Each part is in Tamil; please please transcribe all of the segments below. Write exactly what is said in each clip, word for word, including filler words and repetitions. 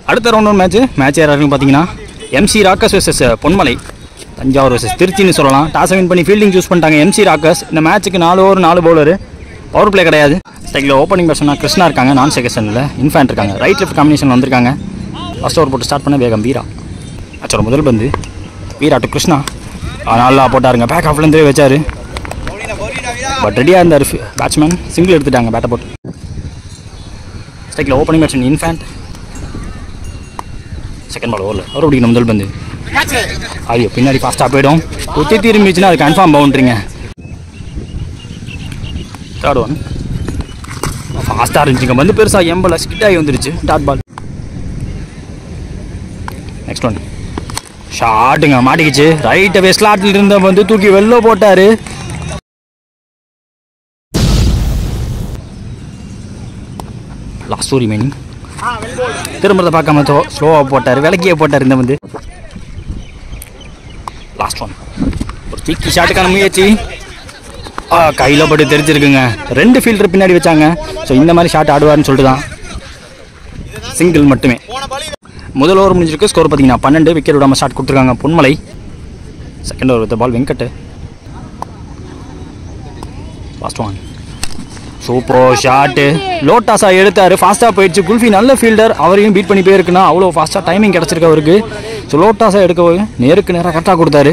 அடுத்த ரவுண்ட் ஒன் மேட்ச் மேட்ச் யாராருன்னு பார்த்தீங்கன்னா MC Rockers versus Ponmalai, Thanjavur versus திருச்சின்னு சொல்லலாம். டாஸ் வின் பண்ணி ஃபீல்டிங் சூஸ் பண்ணிட்டாங்க எம்சி ராக்கர்ஸ். இந்த மேட்ச்சுக்கு நாலு ஓவர் நாலு பவுலரு, பவர் பிளே கிடையாது. ஸ்டைக்கில் ஓப்பனிங் பேட்ஸ்மேனாக கிருஷ்ணா இருக்காங்க, நான் செகஷனில் இன்ஃபேண்ட் இருக்காங்க, ரைட் லெஃப்ட் காம்பினேஷன் வந்திருக்காங்க. ஃபஸ்ட் ஓவர் போட்டு ஸ்டார்ட் பண்ண வேகம் வீரா. ஆச்சோட முதல் பந்து வீரா டு கிருஷ்ணா, நல்லா போட்டாருங்க, பேக் ஆஃப்லேருந்தே வச்சார். பட் ரெடியாக இருந்தார் பேட்ஸ்மேன், சிங்கிள் எடுத்துட்டாங்க பேட்டை போட்டு. ஸ்டைக்கில் opening batsman Infant, second ball ஓவரில் அவர் பிடிக்கணும் முதல் பந்து. ஐயோ பின்னாடி ஃபாஸ்ட்டாக போய்டும், குத்தி திரும்பிச்சுன்னா அது கன்ஃபார்ம் பவுண்ட்ரிங்க. தேர்ட் ஒன் ஃபாஸ்ட்டாக இருந்துச்சுங்க, வந்து பெருசாக எம்பல ஸ்கிட் ஆகி வந்துருச்சு, டாட் பால். நெக்ஸ்ட் ஒன் ஷாட்டுங்க, மாட்டிக்கிச்சு, ரைட் அவே ஸ்லாட்டில் இருந்த வந்து தூக்கி வெளில போட்டார். லாஸ்ட் ஓவர் ரிமைனிங், திரும்புறதை பார்க்காம ஸ்லோவாக போட்டார், விளக்கியே போட்டார் இந்த வந்து. லாஸ்ட் ஒன் ஒரு தீக்கி ஷாட்டுக்கான முயற்சி, கையில் பட்டு தெரிஞ்சிருக்குங்க, ரெண்டு ஃபீல்டர் பின்னாடி வச்சாங்க. ஸோ இந்த மாதிரி ஷாட் ஆடுவார்னு சொல்லிட்டு தான் சிங்கிள் மட்டுமே. முதல் ஓவர் முடிஞ்சிருக்கு, ஸ்கோர் பார்த்தீங்கன்னா பன்னெண்டு, விக்கெட் விடாமல் ஷாட் கொடுத்துருக்காங்க Ponmalai. Second over with ball Venkat. Last one super shot, லோட்டாஸாக எடுத்தார், ஃபாஸ்ட்டாக போயிடுச்சு. குல்ஃபி நல்ல ஃபீல்டர், அவரையும் பீட் பண்ணி போயிருக்குன்னா அவ்வளோ ஃபாஸ்ட்டாக டைமிங் கிடச்சிருக்கு அவருக்கு. ஸோ லோட்டாஸாக எடுக்க போய் நேருக்கு நேராக கரெக்டாக கொடுத்தாரு.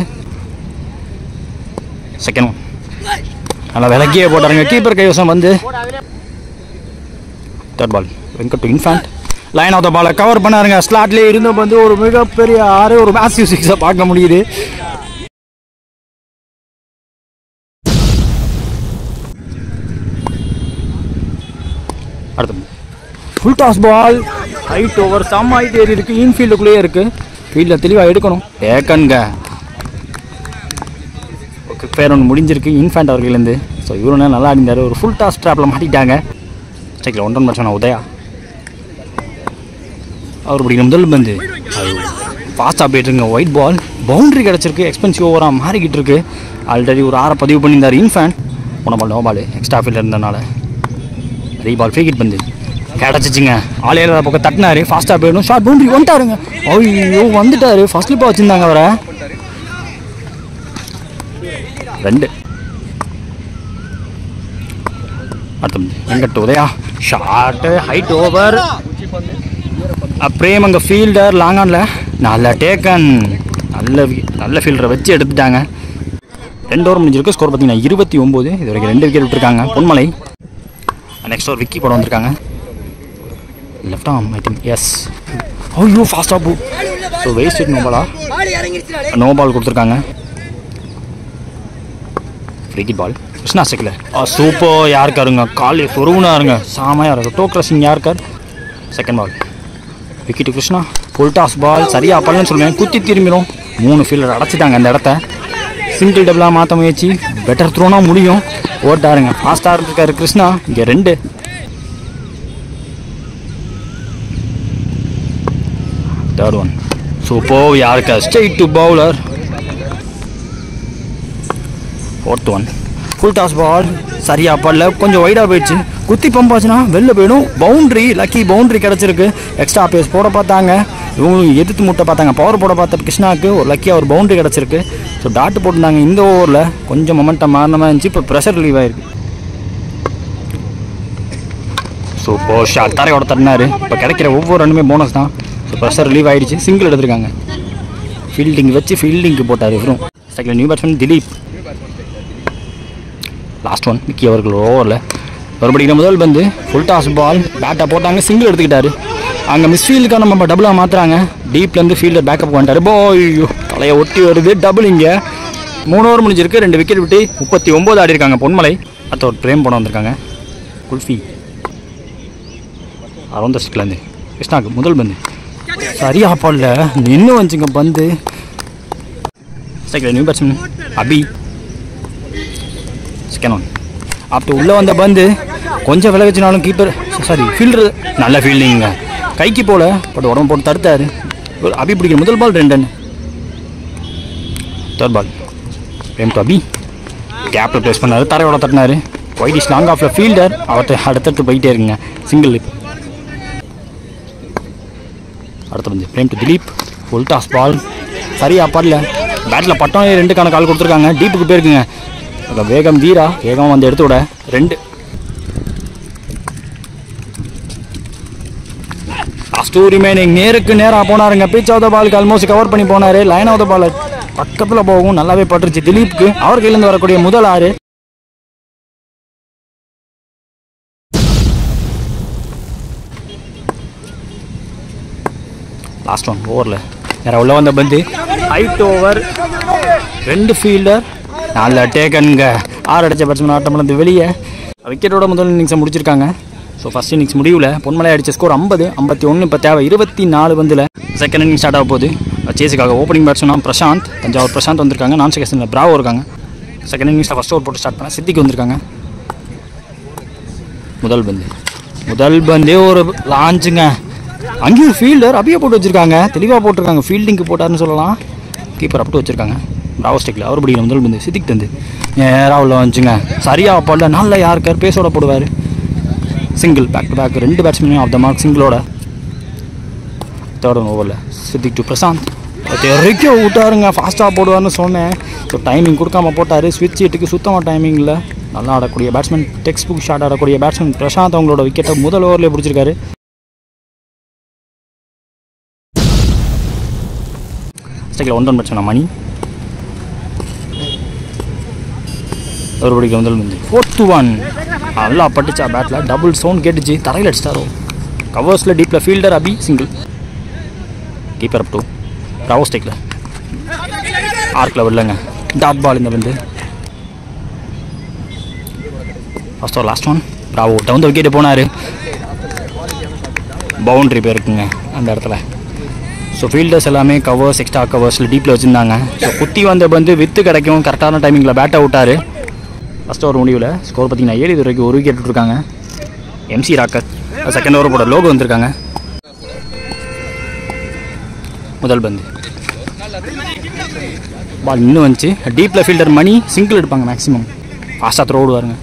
செகண்ட் ஒன் நல்லா விலக்கியே போட்டாருங்க, கீப்பர் கைவசம் வந்து. Third ball Venkat Infant, line of the பாலை கவர் பண்ணாருங்க, ஸ்லாட்லேயே இருந்த வந்து ஒரு மிகப்பெரிய ஆறு, ஒரு மேசிவ் சிக்ஸை பார்க்க முடியுது. அடுத்து full toss ball, height over, செம்ம ஹைட் ஏறி இருக்குது, இன்ஃபீல்டுக்குள்ளேயே இருக்குது, ஃபீல்டில் தெளிவாக எடுக்கணும். ஏக்கன்க ஓகே பேர் ஒன்று முடிஞ்சிருக்கு இன்ஃபேண்ட் அவர்களேருந்து. ஸோ இவரு நல்லா ஆடிந்தார், ஒரு ஃபுல் டாஸ் ட்ராப்பில் மாட்டிட்டாங்க. ஸ்ட்ரைக்கில் ஒன்றரை பர்சன் உதயா, அவர் பிடிக்கிற முதல் பந்து அது ஃபாஸ்ட்டாக போய்ட்டுருங்க, ஒயிட் பால், பவுண்ட்ரி கிடச்சிருக்கு, எக்ஸ்பென்சிவ் ஓவராக மாறிக்கிட்டு இருக்கு. ஆல்ரெடி ஒரு ஆறை பதிவு பண்ணியிருந்தார் இன்ஃபேண்ட், ஒன்றை பால் நோ பால் எக்ஸ்ட்ரா ஃபீல்டில் இருந்தனால. ரீ பால் ஃப்ரீ கிட் பந்து கிடச்சிச்சிங்க, ஆலையில பக்கம் தட்டினாரு, ஃபாஸ்ட்டாக போயிடும், ஷார்ட் பவுண்ட்ரி வந்துட்டாருங்க. ஐயோ வந்துட்டாரு, ஃபர்ஸ்ட் ஸ்லிப்பாக வச்சுருந்தாங்க அவரை. ரெண்டு அடுத்த Venkat Udaya short, height over, Prem அங்கே ஃபீல்டர் லாங் ஆனில் நல்ல டேக்கன், நல்ல நல்ல ஃபீல்டரை வச்சு எடுத்துட்டாங்க. ரெண்டு ஓவர் முடிஞ்சிருக்கு, ஸ்கோர் பார்த்தீங்கன்னா இருபத்தி ஒம்பது. இது வரைக்கும் ரெண்டு விக்கெட் விட்டுருக்காங்க பொன்மலை. நெக்ஸ்ட் ஓவர் விக்கி போட வந்திருக்காங்க, left arm I think S. ஐயோ ஃபாஸ்ட்டாக போ, ஸோ வேஸ்ட் நோ பாலா, நோ பால் கொடுத்துருக்காங்க. ஃப்ரீ கிட் பால் கிருஷ்ணா செக்கில், ஆ சூப்பர் யாருக்காருங்க, காலி சொருகுனாருங்க, சாமையாக இருக்கும், டோ கிரஷிங் யாருக்கார். Second ball wicket Krishna, full toss ball, சரியாக பண்ணலன்னு சொல்லுவேன், குத்தி திரும்பிடும், மூணு ஃபீல்டர் அடைச்சிட்டாங்க அந்த இடத்த. சிங்கிள் டபுளாக மாற்ற முயற்சி, பெட்டர் த்ரோனா முடியும், ஓட்டாருங்க, ஃபாஸ்ட்டாக இருக்காரு கிருஷ்ணா. இங்கே ரெண்டு தேர்ட் ஒன் சூப்பர் யாருக்கா, straight to bowler. Fourth one full toss ball, சரியாக படல, கொஞ்சம் வைடாக போயிடுச்சு, குத்தி பம்பாச்சுன்னா வெளில போயிடும், பவுண்ட்ரி, லக்கி பவுண்ட்ரி கிடச்சிருக்கு. எக்ஸ்ட்ரா பேஸ் போட பார்த்தாங்க, இவங்களும் எதிர்த்து முட்டை பார்த்தாங்க, பவர் போட பார்த்த கிருஷ்ணாவுக்கு ஒரு லக்கியாக ஒரு பவுண்ட்ரி கிடச்சிருக்கு. ஸோ டாட்டு போட்டுருந்தாங்க இந்த ஓவரில், கொஞ்சம் மொமெண்டம் மாறின மாதிரி இருந்துச்சு, இப்போ ப்ரெஷர் ரிலீவ் ஆகிருக்கு. சூப்பர் ஷாட், தரையோட தட்டினார், இப்போ கிடைக்கிற ஒவ்வொரு ரன்னுமே போனஸ் தான். ஸோ ப்ரெஷர் ரிலீவ் ஆகிடுச்சு, சிங்கிள் எடுத்திருக்காங்க, ஃபீல்டிங் வச்சு ஃபீல்டிங்க்கு போட்டார் இவரும். Second new batsman Dilip. Last one Vicky அவர்கள் ஓவரில் மறுபடியும் முதல் பந்து ஃபுல் டாஸ் பால், பேட்டாக போட்டாங்க, சிங்கிள் எடுத்துக்கிட்டாரு. அங்கே மிஸ்ஃபீல்டுக்காக நம்ம டபுளாக மாற்றுறாங்க, டீப்லேருந்து ஃபீல்டர் பேக்கப் வந்துட்டார். போய்யோ தலையை ஒட்டி வருது, டபுள். இங்கே மூணு ஓவர் முடிஞ்சிருக்கு, ரெண்டு விக்கெட் விட்டு முப்பத்தி ஒம்பது ஆடி இருக்காங்க பொன்மலை. அடுத்த ஒரு பிரேம் போட வந்திருக்காங்க, குல்ஃபி அரௌண்ட் ஸ்டிக்லேருந்து கிருஷ்ணாவுக்கு முதல் பந்து சரியா பாடல, நின்று வந்துச்சுங்க பந்து. Second new batsman Abhi. Second one அப்போ உள்ளே வந்த பந்து கொஞ்சம் விலை வச்சுனாலும் கீப்பர் சாரி ஃபீல்டர் நல்ல ஃபீல்டிங்க, கைக்கு போல பட் உடம்பு போட்டு தடுத்தார். அபி பிடிக்கிற முதல் பால் ரெண்டு ரன். Third ball Prem to Abhi, கேப்பில் ப்ளேஸ் பண்ணார், தரையோட தட்டினார், ஒயிட் இஸ் லாங் ஆஃபில் ஃபீல்டர் அவர்கிட்ட அடுத்தடுத்து போயிட்டே இருக்குங்க, சிங்கிள். அடுத்து வந்து Prem to Dilip, full toss ball சரியா படல, பேட்டில் பட்டம் ரெண்டுக்கான கால் கொடுத்துருக்காங்க, டீப்புக்கு போயிருக்குங்க. வேகம் வீரா வேகம் வந்து எடுத்து விட ரெண்டு. லாஸ்ட் டூ ரிமைனிங், நேருக்கு நேராக போனாருங்க. பிச் ஆஃப் த பாலுக்கு ஆல்மோஸ்ட் கவர் பண்ணி போனார். லைன் ஆஃப் த பால் பக்கத்தில் போகும், நல்லாவே பட்டுருச்சு திலீப்க்கு. அவர் கையிலேருந்து வரக்கூடிய முதல் ஆறு. லாஸ்ட் ஒன் ஓவரில் வேற உள்ள வந்த பந்து ஹைட் ஓவர், ரெண்டு ஃபீல்டர் நல்ல டேக்கனுங்க. ஆறு அடித்த பேட்ஸ்மேன் ஆட்டம் இழந்து வெளியே. விக்கெட்டோட முதல் இன்னிங்ஸை முடிச்சிருக்காங்க. ஸோ ஃபஸ்ட் இன்னிங்ஸ் முடிவில் பொன்மலை அடித்த ஸ்கோர் ஐம்பது ஐம்பத்தி ஒன்று. இப்போ தேவை இருபத்தி நாலு பந்தில் செகண்ட் இன்னிங் ஸ்டார்ட் ஆக போகுது. சேஸுக்காக ஓப்பனிங் பேட்ஸ்மேன் பிரசாந்த், தஞ்சாவூர் பிரசாந்த் வந்திருக்காங்க. நான் செகண்டில் பிராவோ இருக்காங்க. செகண்ட் இன்னிங்ஸில் ஃபஸ்ட் ஓவர் போட்டு ஸ்டார்ட் பண்ண சித்திக்கு வந்திருக்காங்க. முதல் பந்து முதல் பந்தே ஒரு லான்ச்சுங்க. அங்கேயும் ஃபீல்டர் அபியை போட்டு வச்சுருக்காங்க, தெளிவாக போட்டிருக்காங்க. ஃபீல்டிங்க்கு போட்டார்னு சொல்லலாம். கீப்பர் அப்படி வச்சுருக்காங்க. பிராவோ ஸ்டிக்கில் அவர் பிடிக்கல முதல் பந்து சித்திக்கு தந்து நேராக உள்ள வந்துச்சுங்க. சரியாக போடல, நல்ல யாருக்கார் பேஸோட போடுவார். சிங்கிள் பேக் டு பேக், ரெண்டு பேட்ஸ்மேனும் ஆஃப் த மார்க் சிங்கிளோட. தேர்ட் ஒன் ஓவரில் சித்திக் டு பிரசாந்த் தெறிக்க விட்டாருங்க. ஃபாஸ்ட்டாக போடுவார்னு சொன்னேன். ஸோ டைமிங் கொடுக்காம போட்டார். ஸ்விட்ச் ஹிட்டுக்கு சுத்தமாக டைமிங் இல்லை. நல்லா ஆடக்கூடிய பேட்ஸ்மேன், டெக்ஸ்ட் புக் ஷாட் ஆடக்கூடிய பேட்ஸ்மேன் பிரசாந்த் அவங்களோட விக்கெட்டை முதல் ஓவர்லேயே பிடிச்சிருக்காரு. ஸ்டேக்கில் ஒன் ரன் பேட்ஸ்மேன் மணி, ஒரு படிக்க முதல் வந்து ஃபோர்த்து ஒன் நல்லா பட்டுச்சா பேட்டில். டபுள் சவுண்ட் கேட்டுச்சு, தரையில் அடிச்சிட்டாரோ. கவர்ஸில் டீப்பில் fielder Abhi single. Keeper up to Bravo ஸ்டேக்கில் ஆர்க்கில் விடலங்க. டாட் பால் இந்த வந்து first over last one. Bravo down the wicket போனார். பவுண்ட்ரி போயிருக்குங்க அந்த இடத்துல. ஸோ ஃபீல்டர்ஸ் எல்லாமே கவர்ஸ் எக்ஸ்ட்ரா கவர்ஸில் டீப்பில் வச்சுருந்தாங்க. ஸோ குத்தி வந்த வந்து வித்து கிடைக்கும், கரெக்டான டைமிங்கில் பேட்டை விட்டார். ஃபஸ்ட் ஓவர் முடிவில் ஸ்கோர் பார்த்தீங்கன்னா ஏழு இது வரைக்கும் ஒரு விக்கெட் விட்டுருக்காங்க. எம்சி ராக்கர் செகண்ட் ஓவர் போட லோகோ வந்திருக்காங்க. முதல் பந்து பால் இன்னும் வந்துச்சு. டீப்பில் ஃபீல்டர் மணி சிங்கிள் எடுப்பாங்க மேக்ஸிமம். ஃபாஸ்ட்டாக த்ரோ விடுவாருங்க.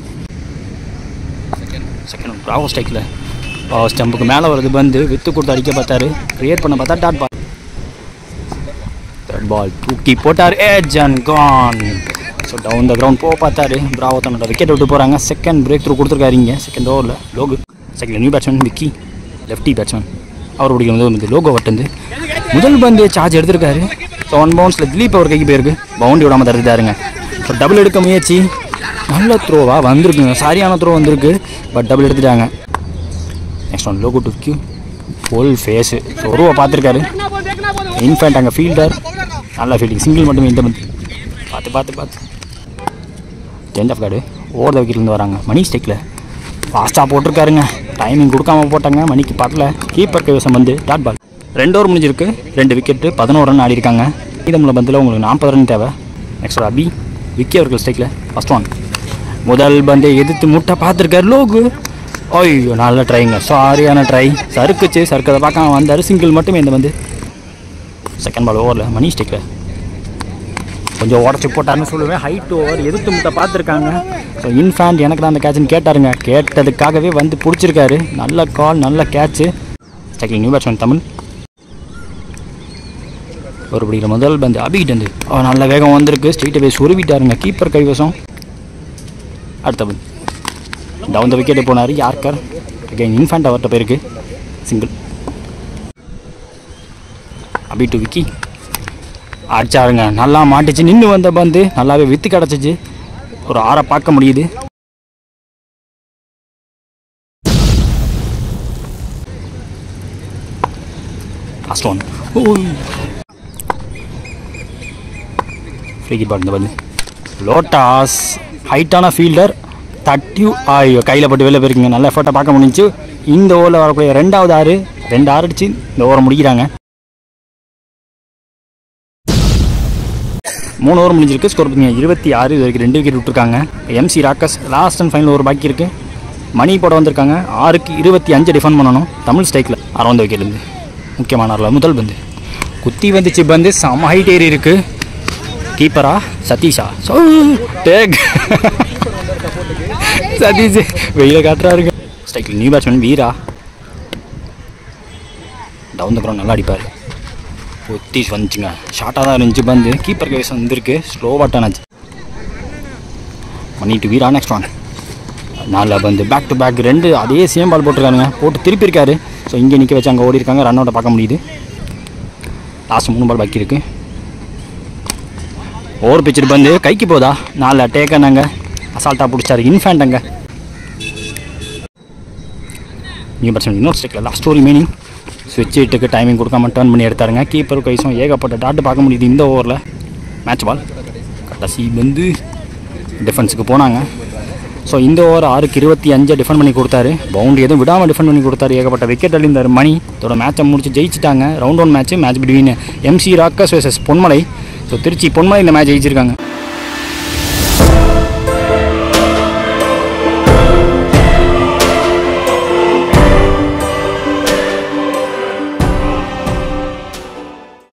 செகண்ட் பிராவோ ஸ்ட்ரைக்கில் ஸ்டம்புக்கு மேலே வருது பந்து, வித்து கொடுத்து அடிக்க பார்த்தாரு. கிரியேட் பண்ண பார்த்தா டாட் பால். தேர்ட் பால் தூக்கி போட்டார். Edge and gone. So down the ground போக பார்த்தாரு. பிராவோ தன்னோட விக்கெட் விட்டு போகிறாங்க. செகண்ட் பிரேக் த்ரூ கொடுத்துருக்காரு இங்கே செகண்ட் ஓவரில் Logu. Second new batsman Vicky, lefty batsman. அவர் பிடிக்கும் வந்து லோகோ வட்டுந்து முதல் பந்து சார்ஜ் எடுத்திருக்காரு. ஸோ ஒன் பவுன்ஸில் திலீப் அவர் கைக்கு போயிருக்கு. பவுண்டி விடாமல் தடுத்தாருங்க. ஸோ டபுள் எடுக்க முயற்சி, நல்ல த்ரோவாக வந்திருக்குங்க. சரியான த்ரோ வந்திருக்கு, பட் டபுள் எடுத்துட்டாங்க. நெக்ஸ்ட் ஒன் லோகோ டு கியூ, ஃபுல் ஃபேஸு. ஸோ ஒருவா பார்த்துருக்காரு. இன்ஃபேண்ட் அங்கே ஃபீல்டர் நல்லா ஃபீல்டிங், சிங்கிள் மட்டுமே இந்த பந்து. பார்த்து பார்த்து பார்த்து டென்த் ஆஃப் கார்டு ஓவர் த விக்கெட்லேருந்து வராங்க. மணி ஸ்டேக்கில் ஃபாஸ்ட்டாக போட்டிருக்காருங்க. டைமிங் கொடுக்காம போட்டாங்க. மணிக்கு படல. கீப்பர் கைவசம் வந்து டாட் பால். ரெண்டு ஓவர் முடிஞ்சிருக்கு, ரெண்டு விக்கெட்டு, பதினோரு ரன் ஆடி இருக்காங்க. மீதமுள்ள பந்தில் உங்களுக்கு நாற்பது ரன் தேவை. நெக்ஸ்ட் அபி விக்கி அவர்கள் ஸ்டேக்கில் ஃபஸ்ட் ஒன். முதல் பந்தை எதிர்த்து முட்டை பார்த்துருக்காரு லோகு. ஐயோ நல்ல ட்ரைங்க, சாரியான ட்ரை. சறுக்குச்சு, சறுக்கதை பார்க்காம வந்தார். சிங்கிள் மட்டுமே இந்த வந்து. செகண்ட் பால் ஓவரில் மணி ஸ்டேக்கில் கொஞ்சம் உடச்சி போட்டார்னு சொல்லுவேன். ஹைட் ஓவர் எதிர்த்து முட்டை பார்த்துருக்காங்க. ஸோ இன்ஃபேண்ட் எனக்கு தான் அந்த கேட்சுன்னு கேட்டாருங்க. கேட்டதுக்காகவே வந்து பிடிச்சிருக்காரு. நல்ல கால், நல்ல கேட்சு. ஸ்டேக்கில் நியூ பேட்ஸ்மேன் தமிழ். ஒரு பிடிக்கிற முதல் பந்து அபிகிட்டு வந்து அவர் நல்ல வேகம் வந்திருக்கு. ஸ்ட்ரெயிட்டை போய் சுருவிட்டாருங்க கீப்பர் கைவசம். அடுத்த பந்து டவுன் த விக்கெட்டு போனார் யார்கர். அகைன் இன்ஃபேண்ட் அவர்கிட்ட போயிருக்கு சிங்கிள். அபி டு விக்கி அடிச்சாருங்க. நல்லா மாட்டிச்சு. நின்று வந்த பந்து நல்லாவே வித்து கிடச்சிச்சு. ஒரு ஆறை பார்க்க முடியுது. Last one free hit ball. இந்த பந்து லோட்டாஸ் ஹைட்டான ஃபீல்டர் தட்டி ஐயோ கையில் போட்டு வெளில போயிருக்குங்க. நல்ல எஃபர்ட்டை பார்க்க முடிஞ்சு. இந்த ஓவரில் வரக்கூடிய ரெண்டாவது ஆறு ரெண்டு ஆறு அடிச்சு இந்த ஓவரை முடிக்கிறாங்க. மூணு ஓவர் முடிஞ்சிருக்கு. ஸ்கோர் பார்த்தீங்கன்னா இருபத்தி ஆறு. இது வரைக்கும் ரெண்டு விக்கெட் விட்டுருக்காங்க. MC Rockers last and final over பாக்கி இருக்குது. மணி போட வந்திருக்காங்க. ஆறுக்கு இருபத்தி அஞ்சு டிஃபெண்ட் பண்ணணும். தமிழ் ஸ்ட்ரைக்கில் அறுபது விக்கெட்லேருந்து முக்கியமான முதல் பந்து குத்தி வந்துச்சு. பந்து செம ஹைட் ஏறி இருக்குது. கீப்பரா சதீஷா. ஸோ டேக் சதீஷ் வெயில காட்டுறாருங்க. ஸ்ட்ரைக்கில் new batsman Veera. Down the ground நல்லா அடிப்பார். ஒத்திஷ் வந்துச்சுங்க. ஷார்ட்டாக தான் இருந்துச்சு பந்து. கீப்பர் கைஸ் வந்துருக்கு. ஸ்லோவாக டர்ன் ஆச்சு. பண்ணிட்டு வீரா நெக்ஸ்ட் ஒன். நாலு பந்து பேக் டு பேக் ரெண்டு அதே சேம் பால் போட்டிருக்காருங்க. போட்டு திருப்பி இருக்காரு. ஸோ இங்கே நிற்க வச்சு அங்கே ஓடி இருக்காங்க. ரன் அவுட்டை பார்க்க முடியுது. லாஸ்ட் மூணு பால் பாக்கி இருக்கு. ஓவர் பிச்சுட்டு பந்து கைக்கு போதா? நாலு டேக்கனாங்க. அசால்ட்டாக பிடிச்சாரு இன்ஃபேண்ட். அங்கே நீங்கள் பிரச்சனை இன்னொரு ஸ்டேக்கில் லாஸ்ட் ஒரு மீனிங் ஸ்விட்ச் ஹிட்டுக்கு டைமிங் கொடுக்காம டர்ன் பண்ணி எடுத்தாருங்க. கீப்பர் கைஸும் ஏகப்பட்ட டாட்டு பார்க்க முடியுது இந்த ஓவரில். மேட்ச் பால் கடைசி வந்து டிஃபென்ஸுக்கு போனாங்க. ஸோ இந்த ஓவர் ஆறுக்கு இருபத்தி அஞ்சை டிஃபெண்ட் பண்ணி கொடுத்தாரு. பவுண்டரி எதுவும் விடாமல் டிஃபெண்ட் பண்ணி கொடுத்தாரு. ஏகப்பட்ட விக்கெட் அழிந்தார் மணி. இதோட மேட்சை முடிச்சு ஜெயிச்சிட்டாங்க. Round one match match between MC Rockers versus Ponmalai. So Trichy Ponmalai இந்த மேட்ச் ஜெயிச்சிருக்காங்க.